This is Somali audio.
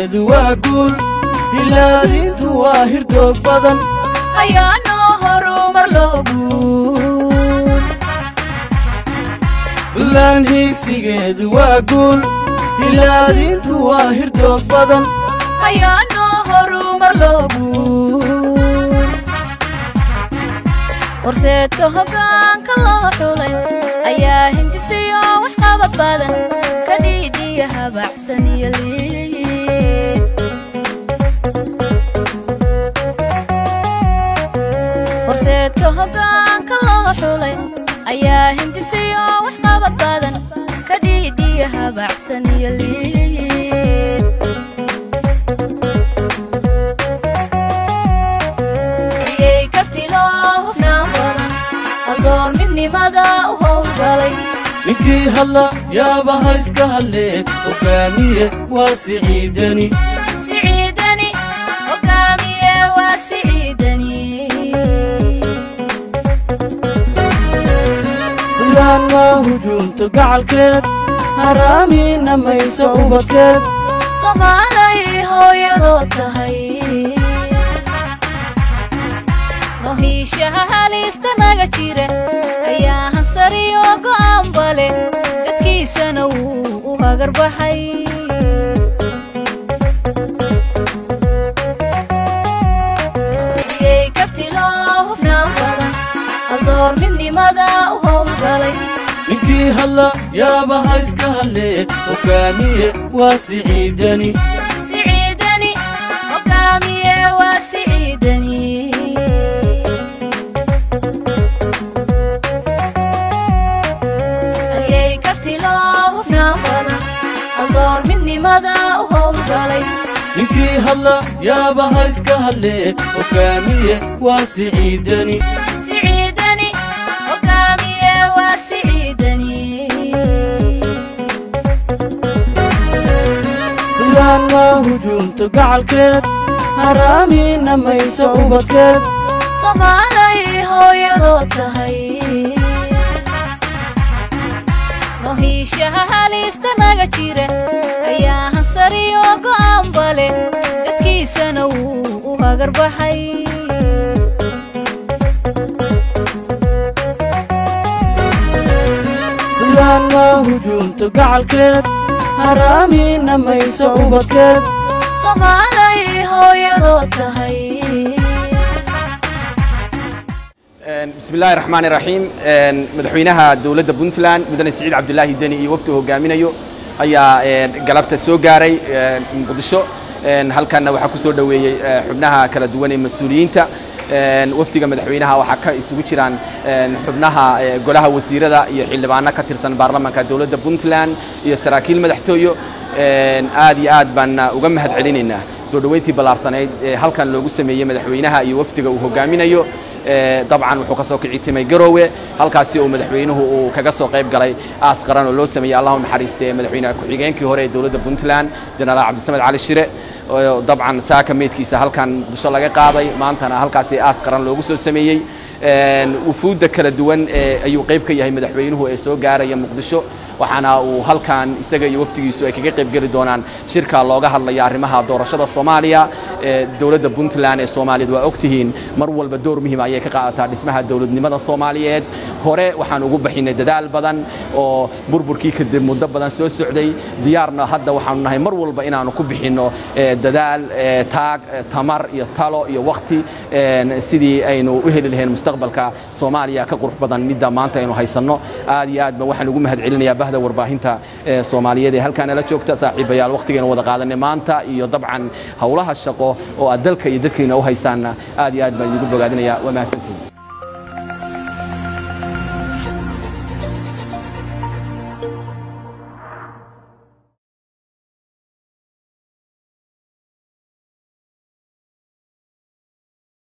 geedu waa guul hilaadintu waa hirdoog badan ayaano horumar loogu buntland hiigsigeedu waa guul hilaadintu waa hirdoog badan ayaano horumar loogu horseedka hoggaanka loo xulay ayaa hindisiyo wax qabad badan ka dhiidhiya habacsan iyo liid horseedka hoggaanka loo xulay ayaa hindisiyo wax qabad badan ka dhiidhiya habacsan iyo liid ayay karti loo hufnaan badan haldoor midnimada u howlgalay ninkii hadla yaabaha iska hadlee hogaamiye waa siciidani siciidani hogaamiye waa siciidani buntland ma hujuumto gacalkeed haraamiina mayso ubadkeed soomaalay hooyadoo tahay nohiishaha halista naga jira ayaa hansariyo go'aan bale dadkiisana wuu u hagarbaxay ayay karti loo hufnaan badan haldoor midnimada u howlgalay ninkii hadla yaabaha iska hadlee hogaamiye waa siciidani siciidani hogaamiye waa siciidani ayay karti loo hufnaan badan haldoor midnimada u howlgalay ninkii hadla yaabaha iska hadlee hogaamiye waa siciidani siciidani hogaamiye waa siciidani buntland ma hujuumto gacalkeed haraamiina mayso ubadkeed soomaalay hooyadoo tahay nohiishaha halista naga jira ayaa hansariyo go'aan bale dadkiisana wuu u hagarbaxay buntland ma hujuumto gacalkeed haraamiina mayso ubadkeed soomaalay hooyadoo tahay بسم الله الرحمن الرحيم مدحوينها دولة بنتلان مدن سعيد عبد الله الدني وفته هجامينيو أيا قلبت السوقاري مقدشو هل كان وحكوا سود دوي حبناها كلا دواني مسؤولين تا وفتي مدحوينها وحكا يسويشران حبناها قولها وسيرة دا يحل بعنا كترسان برلمان كدولة بنتلان يسراكيل مدحتويو آد بنا وجمهد علينا سود دويتي بلارسناي هل كان لو جسمي مدحوينها يوفتي وهجامينيو طبعا wuxuu ka soo kicitimay garowe halkaasi oo madaxweynuhu uu kaga soo qayb galay aas qaran oo loo sameeyay Allahu naxariistay madaxweynaha ku xigeenkii hore ee dawladda Puntland General Cabdisamed Cali Shire oo dabcan saaka meedkiisa halkan dusha laga qaaday maantana halkaasi aas qaran loogu soo sameeyay wufuudda kala duwan ayuu qayb ka yahay madaxweynuhu ee soo gaaraya Muqdisho waxaana uu halkan isaga iyo waftigiisu ay kaga qayb gali doonaan shirka looga hadlayo arrimaha doorashada Soomaaliya dawladda Puntland ee Soomaaliyeed waa ogtihiin mar walba door muhiim ah ay ka qaadataa dhismaha dawladnimada Soomaaliyeed hore waxaan ugu bixinay dadaal badan oo burburkii kadib muddo badan soo socday diyaarna hadda waxaanu nahay mar walba inaanu ku bixino dadaal taag tamar iyo talo iyo waqti sidii aynu u heli lahayn mustaqbalka Soomaaliya ka qurux badan midda maanta aynu haysano aad iyo aad waxaan ugu mahad celinayaa bahda warbaahinta Soomaaliyeed ee halkan la joogta saaxiibayaal waqtigeena wada qaadanay maanta iyo dabcan hawlaha shaqo oo dalka iyo dadkeena u haysaana aad iyo aad baan ugu bogaadinayaa waa mahadsantihiin